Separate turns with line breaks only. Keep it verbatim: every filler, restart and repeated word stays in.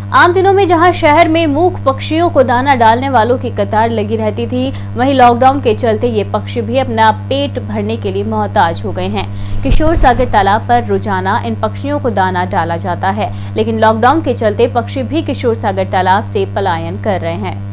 आम दिनों में जहां शहर में मूक पक्षियों को दाना डालने वालों की कतार लगी रहती थी, वहीं लॉकडाउन के चलते ये पक्षी भी अपना पेट भरने के लिए मोहताज हो गए हैं। किशोर सागर तालाब पर रोजाना इन पक्षियों को दाना डाला जाता है, लेकिन लॉकडाउन के चलते पक्षी भी किशोर सागर तालाब से पलायन कर रहे हैं।